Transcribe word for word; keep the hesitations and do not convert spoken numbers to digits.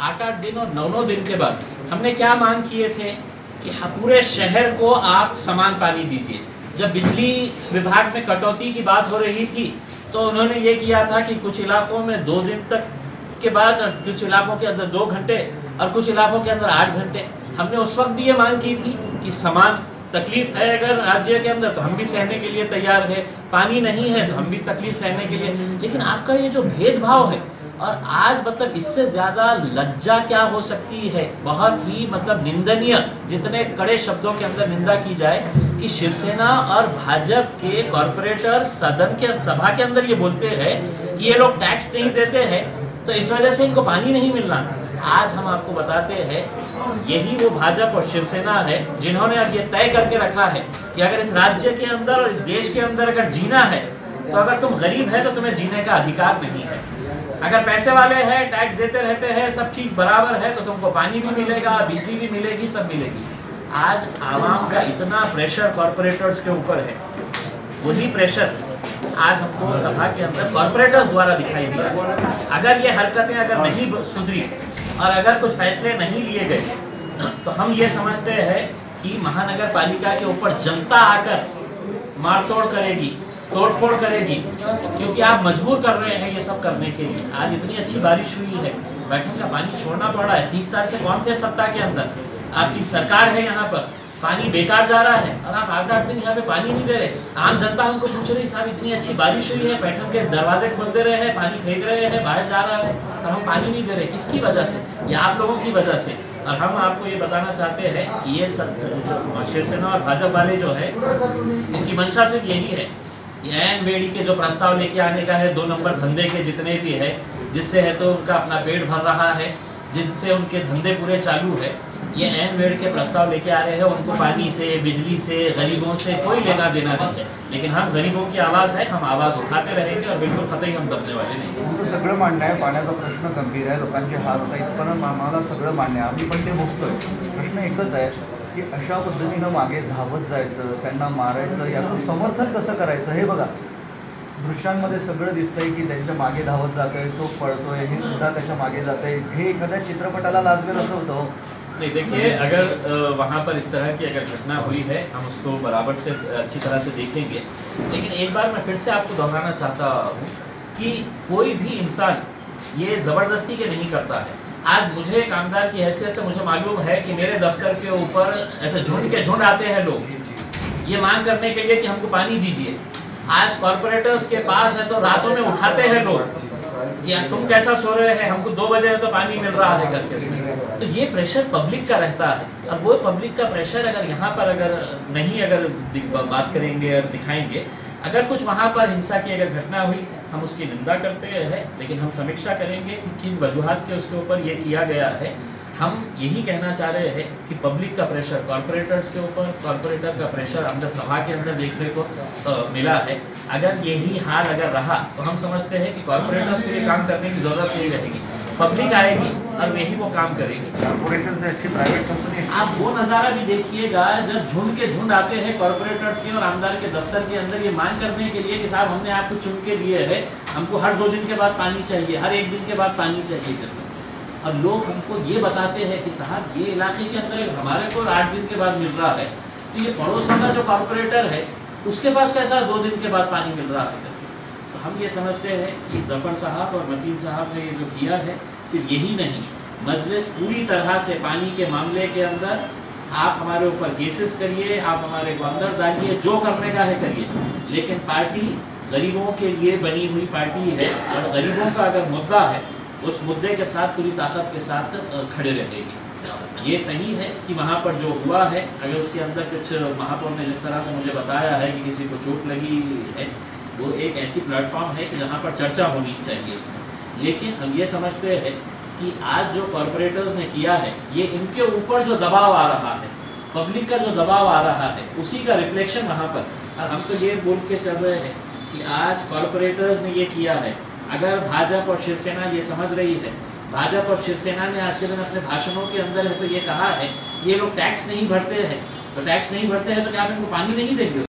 आठ आठ दिन और नौ नौ दिन के बाद हमने क्या मांग किए थे कि पूरे शहर को आप समान पानी दीजिए। जब बिजली विभाग में कटौती की बात हो रही थी तो उन्होंने ये किया था कि कुछ इलाकों में दो दिन तक के बाद, कुछ इलाकों के अंदर दो घंटे और कुछ इलाकों के अंदर आठ घंटे। हमने उस वक्त भी ये मांग की थी कि समान तकलीफ है अगर राज्य के अंदर तो हम भी सहने के लिए तैयार है, पानी नहीं है तो हम भी तकलीफ सहने के लिए। लेकिन आपका ये जो भेदभाव है, और आज मतलब इससे ज़्यादा लज्जा क्या हो सकती है, बहुत ही मतलब निंदनीय, जितने कड़े शब्दों के अंदर निंदा की जाए कि शिवसेना और भाजपा के कॉरपोरेटर सदन के सभा के अंदर ये बोलते हैं कि ये लोग टैक्स नहीं देते हैं तो इस वजह से इनको पानी नहीं मिल रहा। आज हम आपको बताते हैं यही वो भाजपा और शिवसेना है जिन्होंने अब ये तय करके रखा है कि अगर इस राज्य के अंदर और इस देश के अंदर अगर जीना है तो अगर तुम गरीब है तो तुम्हें जीने का अधिकार नहीं है। अगर पैसे वाले हैं, टैक्स देते रहते हैं, सब चीज़ बराबर है तो तुमको पानी भी मिलेगा, बिजली भी मिलेगी, सब मिलेगी। आज आवाम का इतना प्रेशर कॉरपोरेटर्स के ऊपर है, वही प्रेशर आज हमको सभा के अंदर कॉरपोरेटर्स द्वारा दिखाई दिया। अगर ये हरकतें अगर नहीं सुधरी और अगर कुछ फैसले नहीं लिए गए तो हम ये समझते हैं कि महानगर पालिका के ऊपर जनता आकर मारतोड़ करेगी, तोड़फोड़ करेगी, क्योंकि आप मजबूर कर रहे हैं ये सब करने के लिए। आज इतनी अच्छी बारिश हुई है, बैठक का पानी छोड़ना पड़ा है। तीस साल से कौन थे सत्ता के अंदर, आपकी सरकार है, यहाँ पर पानी बेकार जा रहा है और आप आठ आठ दिन यहाँ पे पानी नहीं दे रहे। आम जनता हमको पूछ रही, साहब इतनी अच्छी बारिश हुई है, बैठक के दरवाजे खोल दे रहे हैं, पानी फेंक रहे हैं, बाहर जा रहा है और हम पानी नहीं दे रहे। किसकी वजह से? ये आप लोगों की वजह से। और हम आपको ये बताना चाहते हैं कि ये शिवसेना और भाजपा वाले जो है इनकी मंशा सिर्फ यही है कि एन बेड़ी के जो प्रस्ताव लेके आने का है, दो नंबर धंधे के जितने भी है, जिससे है तो उनका अपना पेट भर रहा है, जिनसे उनके धंधे पूरे चालू है, ये एन बेड़ के प्रस्ताव लेके आ रहे हैं। उनको पानी से, बिजली से, गरीबों से कोई लेना देना नहीं है। लेकिन हम गरीबों की आवाज़ है, हम आवाज़ उठाते रहेंगे और बिल्कुल कतई हम दबने वाले नहीं। तुमचं सगळं मान्य आहे, पाण्याचा प्रश्न गंभीर आहे, लोकांचे हाल होता, इथपर्यंत आम्हाला सगळं मान्य आहे, आम्ही पण ते भोगतोय। प्रश्न एकच आहे की अशा पद्धतीनं मागे धावत जायचं, त्यांना मारायचं, याचं समर्थन कसं करायचं हे बघा। दृश्यांमध्ये सगळं दिसतंय की त्यांच्या मागे धावत जातोय, तो पळतोय, हे सुद्धा त्याच्या मागे जातंय, हे एखाद्या चित्रपटाला लाजवेल असं होतं। नहीं देखिए, अगर वहाँ पर इस तरह की अगर घटना हुई है हम उसको बराबर से अच्छी तरह से देखेंगे। लेकिन एक बार मैं फिर से आपको दोहराना चाहता हूँ कि कोई भी इंसान ये ज़बरदस्ती के नहीं करता है। आज मुझे कामदार की हैसियत से मुझे मालूम है कि मेरे दफ्तर के ऊपर ऐसे झुंड के झुंड आते हैं लोग ये मांग करने के लिए कि हमको पानी दीजिए। आज कॉरपोरेटर्स के पास है तो रातों में उठाते हैं लोग कि तुम कैसा सो रहे हैं, हमको दो बजे तो पानी मिल रहा है करके उसमें। तो ये प्रेशर पब्लिक का रहता है। अब वो पब्लिक का प्रेशर अगर यहाँ पर अगर नहीं अगर बात करेंगे और दिखाएंगे, अगर कुछ वहाँ पर हिंसा की अगर घटना हुई हम उसकी निंदा करते हैं, लेकिन हम समीक्षा करेंगे कि किन वजूहात के उसके ऊपर ये किया गया है। हम यही कहना चाह रहे हैं कि पब्लिक का प्रेशर कॉरपोरेटर्स के ऊपर, कॉरपोरेटर का प्रेशर अंदर सभा के अंदर देखने को आ, मिला है। अगर यही हाल अगर रहा तो हम समझते हैं कि कॉरपोरेटर्स को ये काम करने की ज़रूरत नहीं रहेगी, पब्लिक आएगी और यही वो काम करेगी। कॉरपोरेशन से अच्छी प्राइवेट कंपनी। आप वो नज़ारा भी देखिएगा जब झुंड के झुंड आते हैं कॉरपोरेटर्स के और आमदार के दफ्तर के अंदर ये मांग करने के लिए कि साहब हमने आपको चुन के लिए है, हमको हर दो दिन के बाद पानी चाहिए, हर एक दिन के बाद पानी चाहिए करके। और लोग हमको ये बताते हैं कि साहब ये इलाके के अंदर हमारे को आठ दिन के बाद मिल रहा है, तो ये पड़ोस वाला जो कॉरपोरेटर है उसके पास कैसा दो दिन के बाद पानी मिल रहा है करके। तो हम ये समझते हैं कि जफ़र साहब और मतीन साहब ने ये जो किया है, सिर्फ यही नहीं, मजलिस पूरी तरह से पानी के मामले के अंदर आप हमारे ऊपर केसेस करिए, आप हमारे को अंदर डालिए, जो करने का है करिए, लेकिन पार्टी गरीबों के लिए बनी हुई पार्टी है और गरीबों का अगर मुद्दा है उस मुद्दे के साथ पूरी ताकत के साथ खड़े रहेगी। ये सही है कि वहाँ पर जो हुआ है, अगर उसके अंदर कुछ महापौर ने जिस तरह से मुझे बताया है कि किसी को चोट लगी है, वो एक ऐसी प्लेटफॉर्म है कि जहाँ पर चर्चा होनी चाहिए उसमें। लेकिन हम ये समझते हैं कि आज जो कॉरपोरेटर्स ने किया है, ये इनके ऊपर जो दबाव आ रहा है, पब्लिक का जो दबाव आ रहा है, उसी का रिफ्लेक्शन वहाँ पर। और हम तो ये बोल के चल रहे हैं कि आज कॉरपोरेटर्स ने ये किया है। अगर भाजपा और शिवसेना ये समझ रही है, भाजपा और शिवसेना ने आज के दिन अपने भाषणों के अंदर है तो ये कहा है ये लोग टैक्स नहीं भरते हैं, तो टैक्स नहीं भरते हैं तो क्या आप इनको पानी नहीं देंगे?